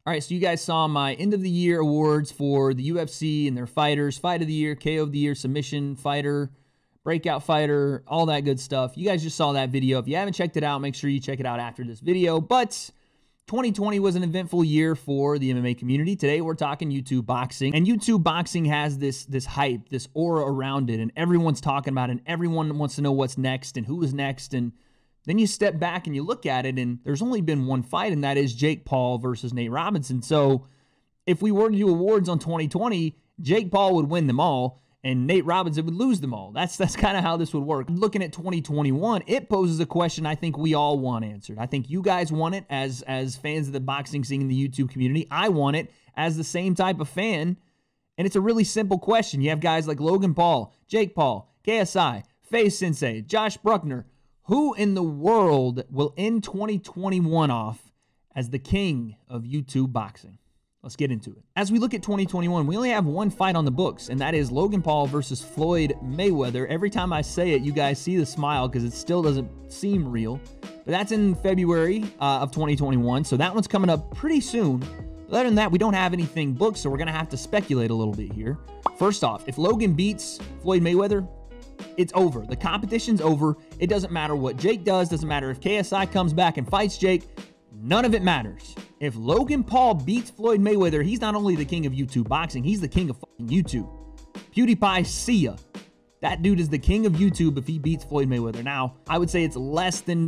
All right, so you guys saw my end of the year awards for the UFC and their fighters. Fight of the year, KO of the year, submission fighter, breakout fighter, all that good stuff. You guys just saw that video. If you haven't checked it out, make sure you check it out after this video. But 2020 was an eventful year for the MMA community. Today we're talking YouTube boxing. And YouTube boxing has this hype, this aura around it, and everyone's talking about it, and everyone wants to know what's next and who is next. And then you step back and you look at it, and there's only been one fight, and that is Jake Paul versus Nate Robinson. So if we were to do awards on 2020, Jake Paul would win them all, and Nate Robinson would lose them all. That's kind of how this would work. Looking at 2021, it poses a question I think we all want answered. I think you guys want it as fans of the boxing scene in the YouTube community. I want it as the same type of fan, and it's a really simple question. You have guys like Logan Paul, Jake Paul, KSI, FaZe Sensei, Josh Bruckner. Who in the world will end 2021 off as the king of YouTube boxing? Let's get into it. As we look at 2021, we only have one fight on the books, and that is Logan Paul versus Floyd Mayweather. Every time I say it, you guys see the smile because it still doesn't seem real. But that's in February of 2021, so that one's coming up pretty soon. But other than that, we don't have anything booked, so we're going to have to speculate a little bit here. First off, if Logan beats Floyd Mayweather, it's over. The competition's over. It doesn't matter what Jake does. Doesn't matter if KSI comes back and fights Jake. None of it matters. If Logan Paul beats Floyd Mayweather, he's not only the king of YouTube boxing, he's the king of fucking YouTube. PewDiePie, see ya. That dude is the king of YouTube if he beats Floyd Mayweather. Now, I would say it's less than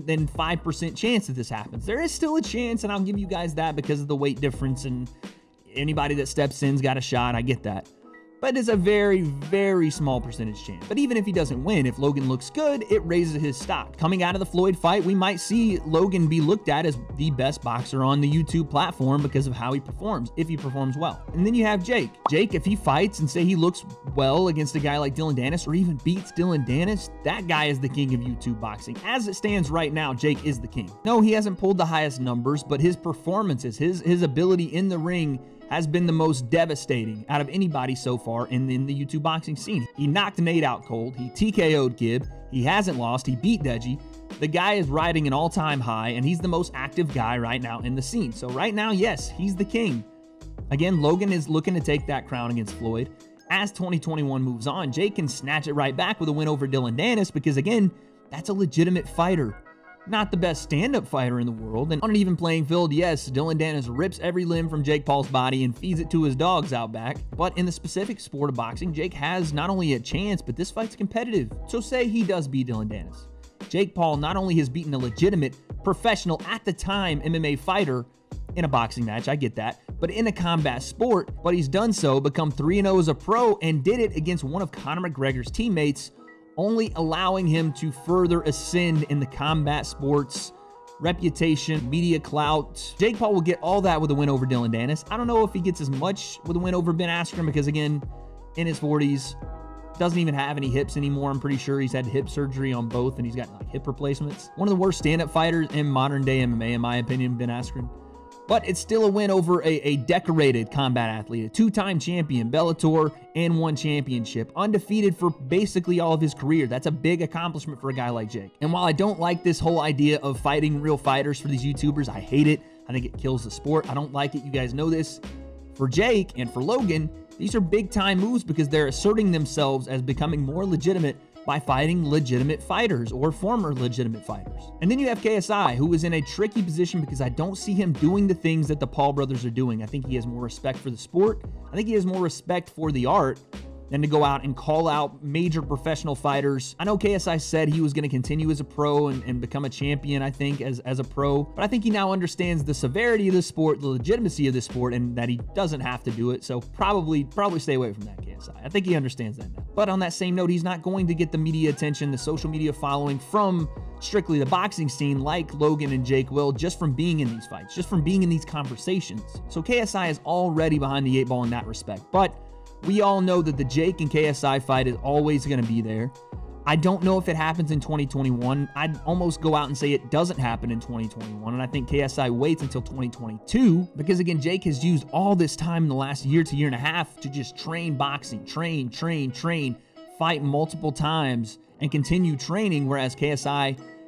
5% chance that this happens. There is still a chance, and I'll give you guys that because of the weight difference, and anybody that steps in's got a shot. I get that. But it's a very, very small percentage chance. But even if he doesn't win, if Logan looks good, it raises his stock. Coming out of the Floyd fight, we might see Logan be looked at as the best boxer on the YouTube platform because of how he performs, if he performs well. And then you have Jake. Jake, if he fights and say he looks well against a guy like Dillon Danis or even beats Dillon Danis, that guy is the king of YouTube boxing. As it stands right now, Jake is the king. No, he hasn't pulled the highest numbers, but his performances, his ability in the ring has been the most devastating out of anybody so far in the YouTube boxing scene. He knocked Nate out cold. He TKO'd Gib. He hasn't lost. He beat Deji. The guy is riding an all-time high, and he's the most active guy right now in the scene. So right now, yes, he's the king. Again, Logan is looking to take that crown against Floyd. As 2021 moves on, Jake can snatch it right back with a win over Dillon Danis because, again, that's a legitimate fighter. Not the best stand-up fighter in the world. And on an even playing field, yes, Dillon Danis rips every limb from Jake Paul's body and feeds it to his dogs out back. But in the specific sport of boxing, Jake has not only a chance, but this fight's competitive. So say he does beat Dillon Danis. Jake Paul not only has beaten a legitimate, professional, at the time, MMA fighter in a boxing match, I get that, but in a combat sport, but he's done so, become 3-0 as a pro, and did it against one of Conor McGregor's teammates, only allowing him to further ascend in the combat sports reputation, media clout. Jake Paul will get all that with a win over Dillon Danis. I don't know if he gets as much with a win over Ben Askren because, again, in his 40s, doesn't even have any hips anymore. I'm pretty sure he's had hip surgery on both, and he's got like hip replacements. One of the worst stand-up fighters in modern-day MMA, in my opinion, Ben Askren. But it's still a win over a decorated combat athlete, a two-time champion, Bellator, and one championship, undefeated for basically all of his career. That's a big accomplishment for a guy like Jake. And while I don't like this whole idea of fighting real fighters for these YouTubers, I hate it. I think it kills the sport. I don't like it. You guys know this. For Jake and for Logan, these are big-time moves because they're asserting themselves as becoming more legitimate by fighting legitimate fighters or former legitimate fighters. And then you have KSI, who is in a tricky position because I don't see him doing the things that the Paul brothers are doing. I think he has more respect for the sport. I think he has more respect for the art than to go out and call out major professional fighters. I know KSI said he was going to continue as a pro and become a champion, I think, as a pro. But I think he now understands the severity of the sport, the legitimacy of the sport, and that he doesn't have to do it. So probably stay away from that, KSI. I think he understands that now. But on that same note, he's not going to get the media attention, the social media following from strictly the boxing scene like Logan and Jake will, just from being in these fights, just from being in these conversations. So KSI is already behind the 8 ball in that respect. But we all know that the Jake and KSI fight is always going to be there. I don't know if it happens in 2021. I'd almost go out and say it doesn't happen in 2021. And I think KSI waits until 2022 because, again, Jake has used all this time in the last year to year and a half to just train boxing, train, fight multiple times and continue training. Whereas KSI,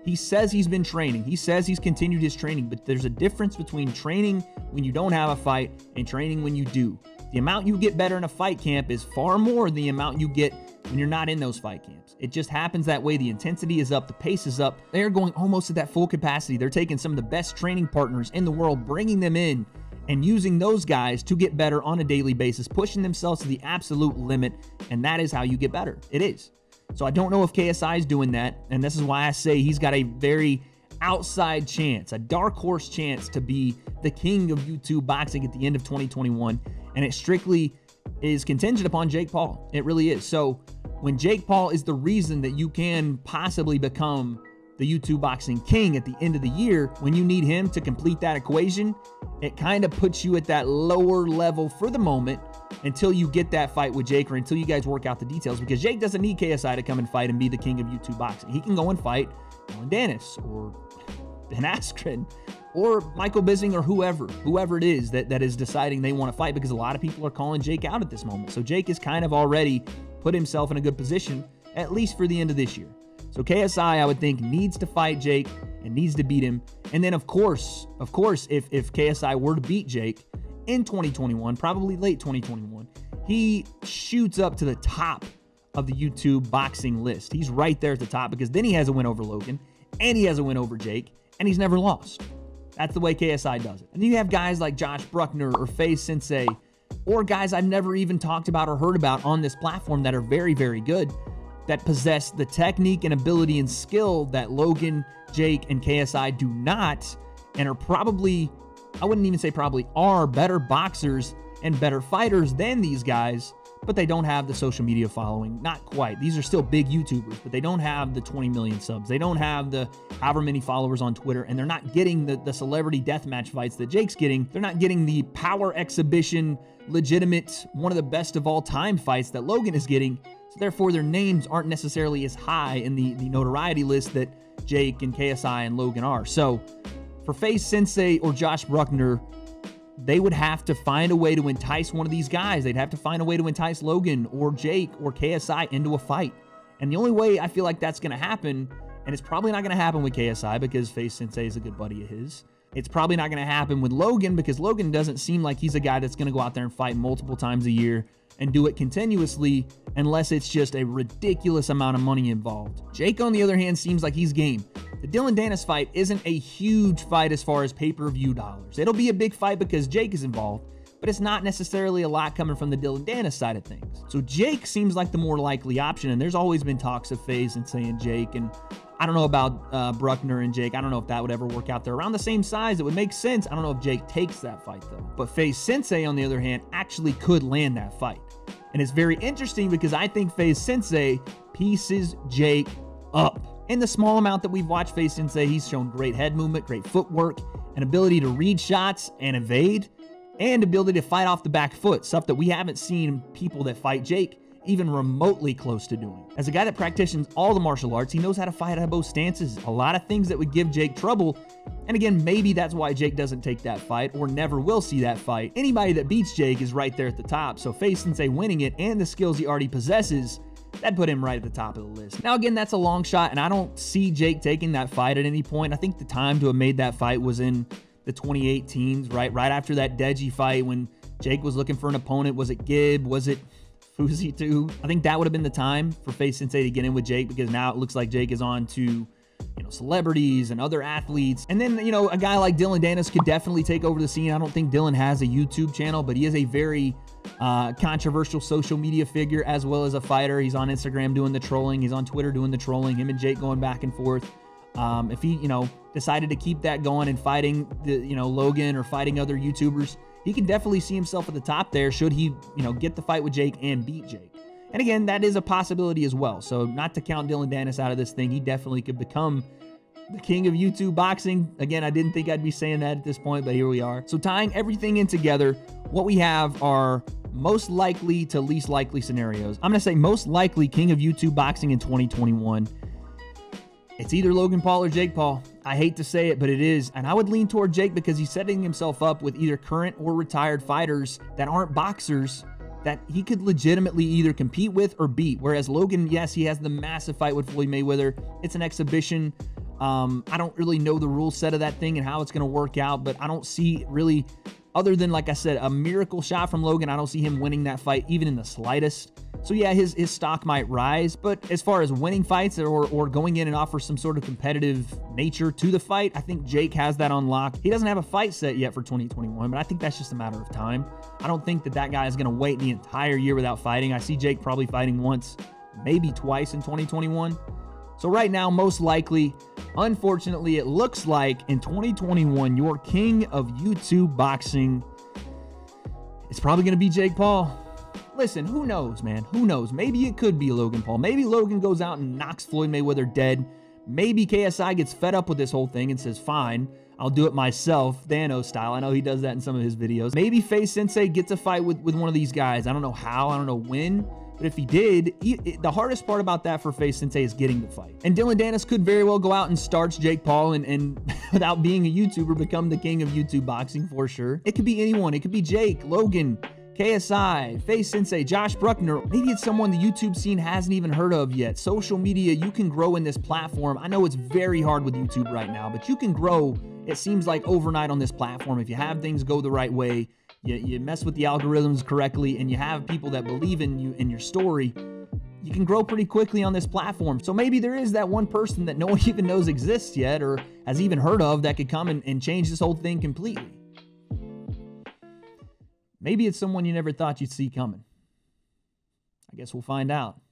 He says he's been training. He says he's continued his training, but there's a difference between training when you don't have a fight and training when you do. The amount you get better in a fight camp is far more than the amount you get when you're not in those fight camps. It just happens that way. The intensity is up, the pace is up. They're going almost at that full capacity. They're taking some of the best training partners in the world, bringing them in and using those guys to get better on a daily basis, pushing themselves to the absolute limit, and that is how you get better. It is. So I don't know if KSI is doing that, and this is why I say he's got a very outside chance, a dark horse chance to be the king of YouTube boxing at the end of 2021, and it strictly is contingent upon Jake Paul. It really is. So when Jake Paul is the reason that you can possibly become the YouTube boxing king at the end of the year, when you need him to complete that equation, it kind of puts you at that lower level for the moment until you get that fight with Jake, or until you guys work out the details, because Jake doesn't need KSI to come and fight and be the king of YouTube boxing. He can go and fight Dillon Danis or Ben Askren or Michael Bisping or whoever it is that is deciding they want to fight, because a lot of people are calling Jake out at this moment. So Jake has kind of already put himself in a good position, at least for the end of this year. So KSI, I would think, needs to fight Jake and needs to beat him. And then, of course, if KSI were to beat Jake in 2021, probably late 2021, he shoots up to the top of the YouTube boxing list. He's right there at the top, because then he has a win over Logan and he has a win over Jake, and he's never lost. That's the way KSI does it. And then you have guys like Josh Bruckner or FaZe Sensei, or guys I've never even talked about or heard about on this platform that are very, very good, that possess the technique and ability and skill that Logan, Jake, and KSI do not, and are probably, I wouldn't even say probably, are better boxers and better fighters than these guys, but they don't have the social media following. Not quite. These are still big YouTubers, but they don't have the 20 million subs. They don't have the however many followers on Twitter, and they're not getting the celebrity deathmatch fights that Jake's getting. They're not getting the power exhibition, legitimate, one of the best of all time fights that Logan is getting. So therefore, their names aren't necessarily as high in the notoriety list that Jake and KSI and Logan are. So for FaZe Sensei or Josh Bruckner, they would have to find a way to entice one of these guys. They'd have to find a way to entice Logan or Jake or KSI into a fight. And the only way I feel like that's going to happen, and it's probably not going to happen with KSI because FaZe Sensei is a good buddy of his. It's probably not going to happen with Logan because Logan doesn't seem like he's a guy that's going to go out there and fight multiple times a year and do it continuously unless it's just a ridiculous amount of money involved. Jake, on the other hand, seems like he's game. The Dillon Danis fight isn't a huge fight as far as pay-per-view dollars. It'll be a big fight because Jake is involved, but it's not necessarily a lot coming from the Dillon Danis side of things. So Jake seems like the more likely option, and there's always been talks of FaZe and saying Jake, and I don't know about Bruckner and Jake. I don't know if that would ever work out. They're around the same size. It would make sense. I don't know if Jake takes that fight, though. But FaZe Sensei, on the other hand, actually could land that fight. And it's very interesting because I think FaZe Sensei pieces Jake up. In the small amount that we've watched FaZe Sensei, he's shown great head movement, great footwork, an ability to read shots and evade, and ability to fight off the back foot, stuff that we haven't seen people that fight Jake even remotely close to doing. As a guy that practices all the martial arts, he knows how to fight out of both stances. A lot of things that would give Jake trouble. And again, maybe that's why Jake doesn't take that fight or never will see that fight. Anybody that beats Jake is right there at the top. So FaZe Sensei winning it and the skills he already possesses, that put him right at the top of the list. Now, again, that's a long shot, and I don't see Jake taking that fight at any point. I think the time to have made that fight was in the 2018s, right after that Deji fight when Jake was looking for an opponent. Was it Gibb? Was it Fuzi too? I think that would have been the time for FaZe Sensei to get in with Jake, because now it looks like Jake is on to, celebrities and other athletes. And then, a guy like Dillon Danis could definitely take over the scene. I don't think Dillon has a YouTube channel, but he is a very controversial social media figure as well as a fighter. He's on Instagram doing the trolling. He's on Twitter doing the trolling. Him and Jake going back and forth. If he, decided to keep that going and fighting Logan or fighting other YouTubers, he can definitely see himself at the top there should he, get the fight with Jake and beat Jake. And again, that is a possibility as well. So not to count Dillon Danis out of this thing, he definitely could become the king of YouTube boxing. Again, I didn't think I'd be saying that at this point, but here we are. So tying everything in together, what we have are most likely to least likely scenarios. I'm going to say most likely king of YouTube boxing in 2021. It's either Logan Paul or Jake Paul. I hate to say it, but it is. And I would lean toward Jake because he's setting himself up with either current or retired fighters that aren't boxers that he could legitimately either compete with or beat. Whereas Logan, yes, he has the massive fight with Floyd Mayweather. It's an exhibition I don't really know the rule set of that thing and how it's going to work out, but I don't see really, other than, like I said, a miracle shot from Logan, I don't see him winning that fight even in the slightest. So yeah, his stock might rise, but as far as winning fights or going in and offer some sort of competitive nature to the fight, I think Jake has that on lock. He doesn't have a fight set yet for 2021, but I think that's just a matter of time. I don't think that guy is going to wait the entire year without fighting. I see Jake probably fighting once, maybe twice in 2021. So right now, most likely, unfortunately, it looks like in 2021, your king of YouTube boxing is probably going to be Jake Paul. Listen, who knows, man? Who knows? Maybe it could be Logan Paul. Maybe Logan goes out and knocks Floyd Mayweather dead. Maybe KSI gets fed up with this whole thing and says, fine, I'll do it myself, Thanos style. I know he does that in some of his videos. Maybe Faye Sensei gets a fight with one of these guys. I don't know how, I don't know when. But if he did, the hardest part about that for Faye Sensei is getting the fight. And Dillon Danis could very well go out and starch Jake Paul and without being a YouTuber, become the king of YouTube boxing for sure. It could be anyone. It could be Jake, Logan, KSI, Faye Sensei, Josh Bruckner. Maybe it's someone the YouTube scene hasn't even heard of yet. Social media, you can grow in this platform. I know it's very hard with YouTube right now, but you can grow, it seems like, overnight on this platform if you have things go the right way. You mess with the algorithms correctly, and you have people that believe in you and your story, you can grow pretty quickly on this platform. So maybe there is that one person that no one even knows exists yet or has even heard of that could come and change this whole thing completely. Maybe it's someone you never thought you'd see coming. I guess we'll find out.